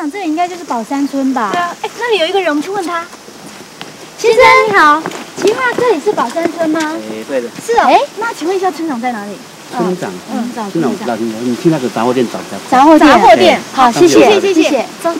长，这里应该就是宝山村吧？ 对啊，哎，那里有一个人，我们去问他。 先生你好，请问这里是宝山村吗？ 哎，对的。 是哦。哎，那请问一下村长在哪里？ 村长，村长我知道，你去那个杂货店找一下。 杂货店，好，谢谢。走。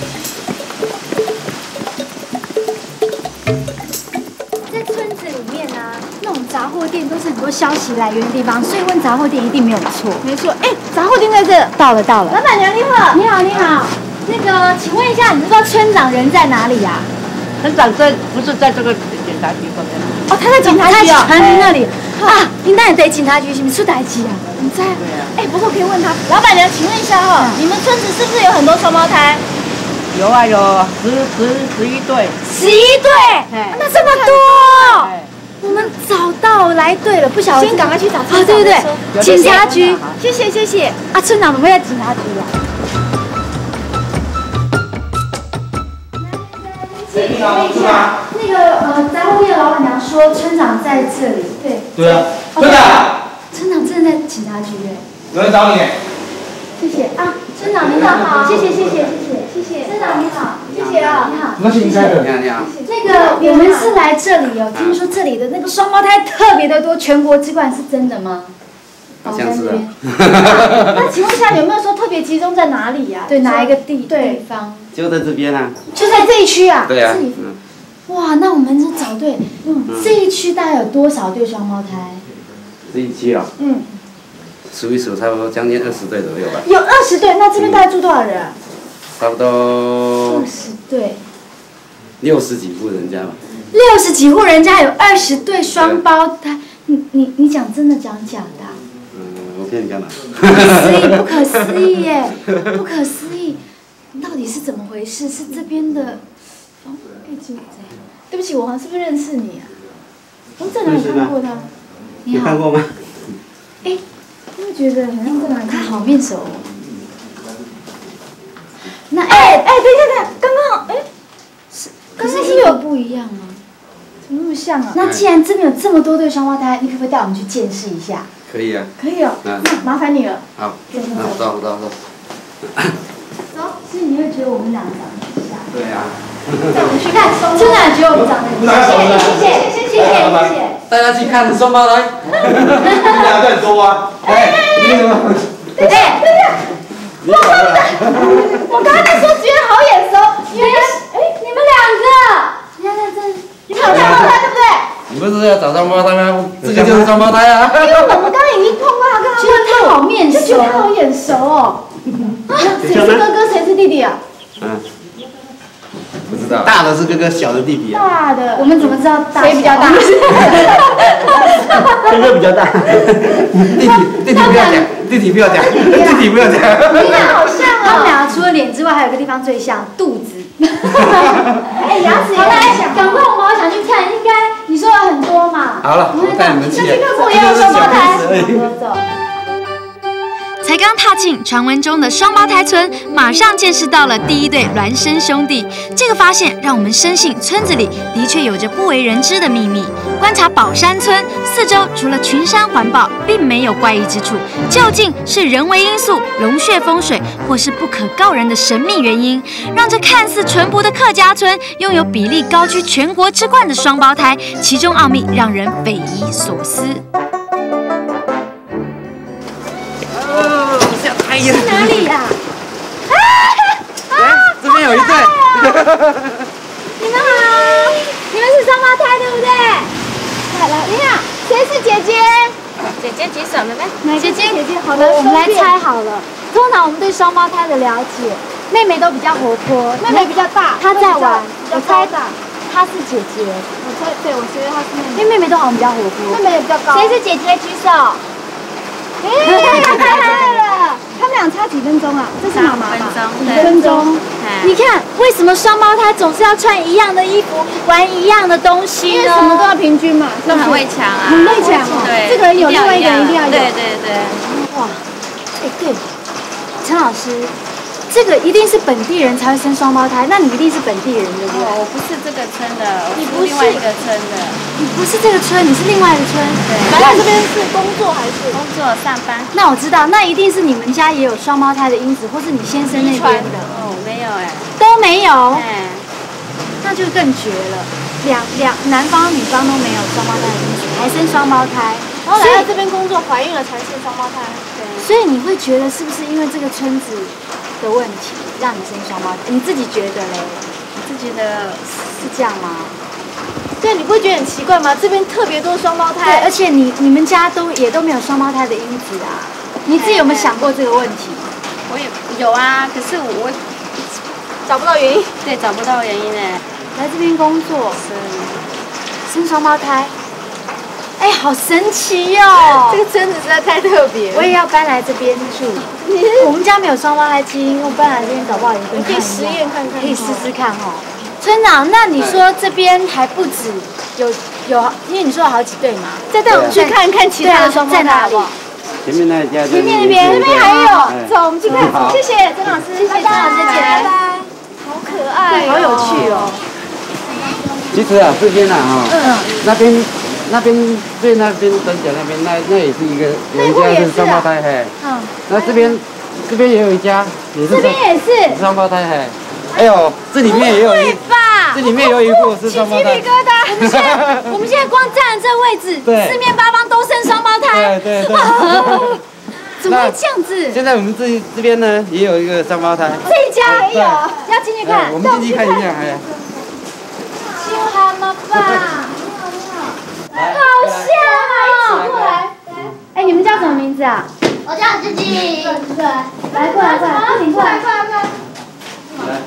在村子里面啊，那种杂货店都是很多消息来源的地方，所以问杂货店一定没有错。 没错，哎，杂货店在这。 到了。 老板娘你好。 你好。那个，请问一下，你知道村长人在哪里呀？ 村长不是在这个检察局旁边吗？ 哦，他在警察局那里啊。你那也在警察局是不是出代志啊？你在？ 对啊。 哎，不过可以问他， 老板娘，请问一下哈，你们村子是不是有很多双胞胎？ 有啊，有11对。 11对？那这么多？我们找到来对了，不晓得。 先赶快去找村长。 对，警察局。 谢谢。 啊，村长怎么会在警察局啊？ 你好，是吗？ 那个杂货店老板娘说村长在这里。 对啊，村长。 村长真的在警察局哎。 有人找你。 谢谢啊，村长您好，谢谢。村长你好，谢谢啊，你好。 那是应该的。 你好。 那个我们是来这里哦，听说这里的那个双胞胎特别的多，全国之冠是真的吗？ 好像是啊。 那请问一下，有没有说特别集中在哪里呀？ 对，哪一个地方？ 就在这边啊。 就在这一区啊。 对啊。 哇，那我们就找对。这一区大概有多少对双胞胎？ 这一区啊。数一数，差不多将近20对左右吧。 有20对，那这边大概住多少人啊？ 差不多。 20对。 60几户人家吧。 60几户人家有20对双胞胎，你讲真的讲假的？ 我骗你干嘛？ 不可思议耶！不可思议，到底是怎么回事？是这边的，对不起，我好像是不是认识你啊？我在哪里看过他？ 你看过吗？ 哎，我会觉得好像在哪里看，好面熟哦。那等一下，刚刚可是音乐不一样啊， 怎么那么像啊？ 那既然这边有这么多对双胞胎，你可不可以带我们去见识一下？ 可以啊。 可以哦。那麻烦你了。 好。走。 走，所以你会觉得我们俩长得很像。 对啊。 带我们去看，村长觉得我们长得很像。谢谢。 大家去看双胞胎。 你俩更多啊。 对呀。 我刚才说觉得好眼熟， 原来你们两个，你看你们有双胞胎对不对？ 你不是要找双胞胎吗？这个就是双胞胎啊。 因为我们刚刚已经碰过他， 觉得他好面熟， 就觉得他好眼熟哦。谁是哥哥，谁是弟弟啊？ 不知道。大的是哥哥，小的弟弟啊。 大的， 我们怎么知道谁比较大？ 哥哥比较大。弟弟不要讲。 你俩好像哦。 他们俩除了脸之外，还有个地方最像，肚子。 哎，牙齿也很像。 赶快，我们好想去看，应该你说有很多嘛。 好了，我带你们去。 去看过也有双胞胎。 走。 才刚踏进传闻中的双胞胎村，马上见识到了第一对孪生兄弟。这个发现让我们深信村子里的确有着不为人知的秘密。观察宝山村四周，除了群山环抱，并没有怪异之处。究竟是人为因素、龙穴风水，或是不可告人的神秘原因，让这看似淳朴的客家村拥有比例高居全国之冠的双胞胎？其中奥秘让人匪夷所思。 是哪里呀？ 这边有一对。 你们好，你们是双胞胎对不对？来，你好，谁是姐姐？ 姐姐举手了没？ 姐姐，好的，我们来猜好了。通常我们对双胞胎的了解，妹妹都比较活泼， 妹妹比较大， 她在玩。 我猜的， 她是姐姐。 我觉得她是妹妹。 因为妹妹都好像比较活泼。 妹妹也比较高。 谁是姐姐？举手。 他们俩差几分钟啊？这是妈妈吧？5分钟。 你看，为什么双胞胎总是要穿一样的衣服，玩一样的东西呢？ 因为什么都要平均嘛， 都很会抢啊， 很会抢哦。 对， 这个人有，另外一个人一定要有。 对。 哇，对，陈老师， 这个一定是本地人才会生双胞胎，那你一定是本地人对不对？ 我不是这个村的， 你不是另外一个村的。 你不是这个村，你是另外一个村。 来到这边是工作还是？ 工作上班。 那我知道，那一定是你们家也有双胞胎的因子，或是你先生那边的。 哦，没有哎。 都没有。 哎。 那就更绝了，男方女方都没有双胞胎的因子，还生双胞胎。 然后来到这边工作，怀孕了才生双胞胎。 对。所以你会觉得是不是因为这个村子的问题让你生双胞胎？你自己觉得嘞？ 我是觉得是这样吗？ 对，你不会觉得很奇怪吗？这边特别多双胞胎， 对，而且你们家也都没有双胞胎的因子啊。你自己有没有想过这个问题？ 我也有啊，可是我找不到原因。 对，找不到原因呢。 来这边工作，生双胞胎，哎，好神奇哦！ 这个村子实在太特别。 我也要搬来这边住。我们家没有双胞胎基因，我搬来这边搞不好也跟可以实验看看， 可以试试看哦。村长，那你说这边还不止有，因为你说有好几对嘛， 再带我们去看看其他的双胞胎好不好？ 前面那一家， 前面那边还有，走，我们去看。谢谢曾老师，谢谢曾老师姐，拜拜。 好可爱， 好有趣哦。 其实啊，这边啊，那边最那边等角那边，那也是一个有一家是双胞胎，嘿。那这边也有一家，也是。 这边也是双胞胎，嘿。哎呦，这里面也有一，这里面有一户是双胞胎。 起鸡皮疙瘩。我们现在光站的这个位置，四面八方都生双胞胎。 对。 怎么会这样子？ 现在我们这边呢也有一个双胞胎。 这一家也有，要进去看。 我们进去看一下，哎。 就他们吧，好像哦。过来，哎，你们叫什么名字啊？ 我叫自己。 来，过来，你过来。 来。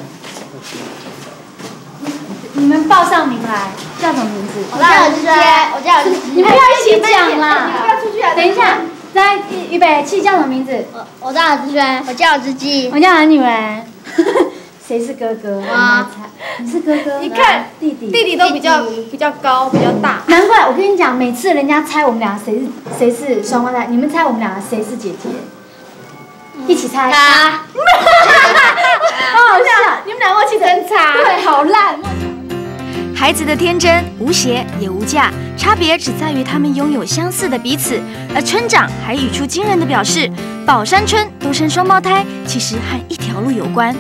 你们报上名来，叫什么名字？ 我叫志轩，我叫你们要一起讲啦！你不要出去啊！等一下，来，预备，气叫什么名字？ 我叫志轩，我叫自己。 我叫韩女文。谁是哥哥？啊，是哥哥。 你看，弟弟都比较高，比较大。 难怪我跟你讲，每次人家猜我们俩谁是双胞胎，你们猜我们俩谁是姐姐？一起猜。好好笑， 你们俩默契真差。 对，好烂。 孩子的天真无邪也无价，差别只在于他们拥有相似的彼此。而村长还语出惊人的表示，宝山村都生双胞胎，其实和一条路有关。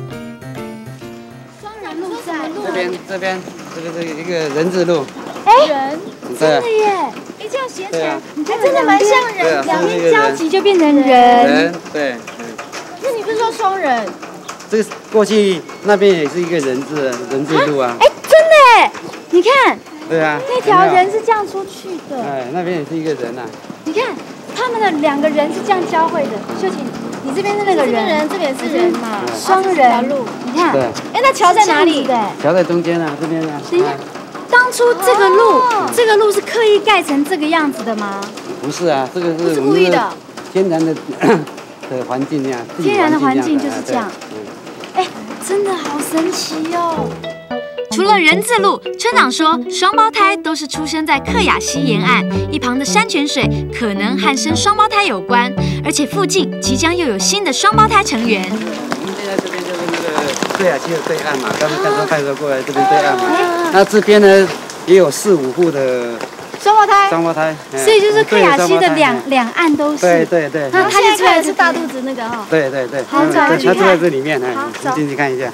双人路在这边是一个人字路。 哎，真的耶！哎，这样写起来，你看真的蛮像人，两边交集就变成人。 对。 那你不是说双人？ 这个过去那边也是一个人字路啊。 哎，真的哎，你看。 对啊。 那条人是这样出去的。 哎，那边也是一个人啊。 你看，他们的两个人是这样交汇的。秀琴，你这边是那个人， 这边是人嘛， 双人路。你看。 对。 哎，那桥在哪里？ 桥在中间啊，这边啊。 等一下，当初这个路是刻意盖成这个样子的吗？ 不是啊，这个是故意的。 天然的环境那样。 天然的环境就是这样。哎，真的好神奇哦！ 除了人字路，村长说双胞胎都是出生在克雅溪沿岸，一旁的山泉水可能和生双胞胎有关，而且附近即将又有新的双胞胎成员。 我们现在这边就是那个克雅溪的对岸嘛，刚刚派车过来这边对岸嘛，那这边呢也有4、5户的双胞胎， 所以就是克雅溪的两岸都是。 对。 那他就出来是大肚子那个哈。 对。 好，走进去看。 他住在这里面，你进去看一下。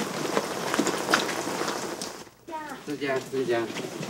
这家。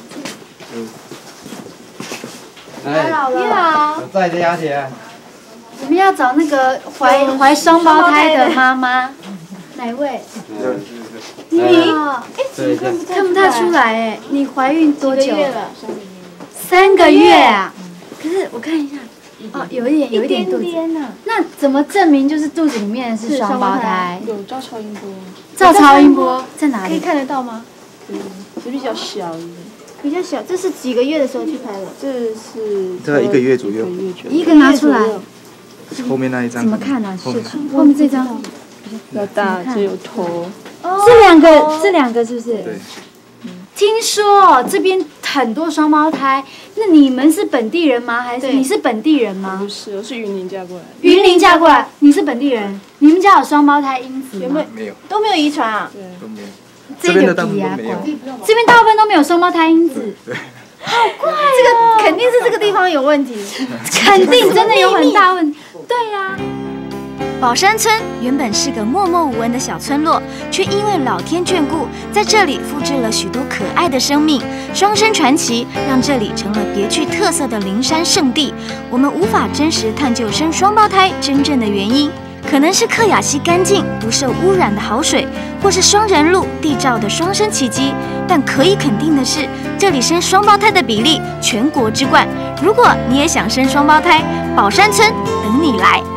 来，你好。 我载着雅姐。 我们要找那个怀双胞胎的妈妈。哪位？你好。哎，看不太出来哎。你怀孕多久了？3个月啊。可是我看一下，哦，有一点肚子。那怎么证明就是肚子里面是双胞胎？ 有照超音波。 照超音波在哪里？ 可以看得到吗？是比较小一点。比较小，这是几个月的时候去拍的？这是大概1个月左右。 一个拿出来。 后面那一张。 怎么看呢？后面这张比较大，这有头。 这两个是不是？对。听说这边很多双胞胎，那你们是本地人吗？还是你是本地人吗？ 不是，我是云林嫁过来的。 云林嫁过来，你是本地人？你们家有双胞胎因子吗？ 没有， 都没有遗传啊。 对， 都没有。 这边的大部分都没有。 这边大部分都没有双胞胎因子。 对。 好怪哦！ 这个肯定是这个地方有问题， 肯定真的有很大问题。对呀。 宝山村原本是个默默无闻的小村落，却因为老天眷顾，在这里复制了许多可爱的生命。双生传奇让这里成了别具特色的灵山圣地。我们无法真实探究生双胞胎真正的原因，可能是克雅溪干净不受污染的好水，或是双人路缔造的双生奇迹。但可以肯定的是，这里生双胞胎的比例全国之冠。如果你也想生双胞胎，宝山村等你来。